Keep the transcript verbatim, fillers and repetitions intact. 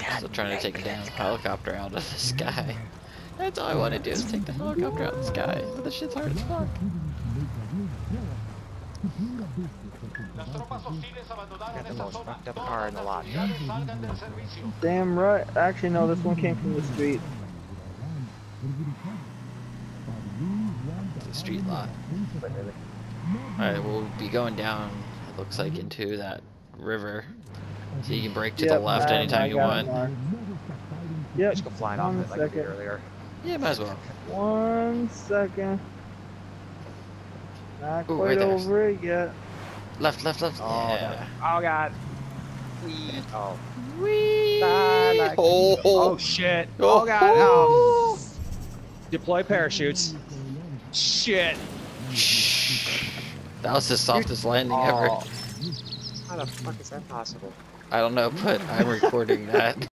Still trying to take a damn helicopter out of the sky. That's all I want to do is take the helicopter out of the sky. But this shit's hard as fuck. Got the most fucked up car in the lot. Damn right. Actually, no, this one came from the street. The street lot. Alright, we'll be going down, it looks like, into that river. So you can brake to Yep, the left I- anytime I you got it want. marked. Yep. Just go flying off One it like we did second. earlier. Yeah, might as well. One second. Not Ooh, quite right there. over it yet. Left, left, left. Oh, Yeah. Oh god. Wee. Oh. Whee! Ah, like- Oh, Oh shit. Oh. Oh god. Oh. Deploy parachutes. Shit. That was the softest landing Oh. ever. How the fuck is that possible? I don't know, but I'm recording that.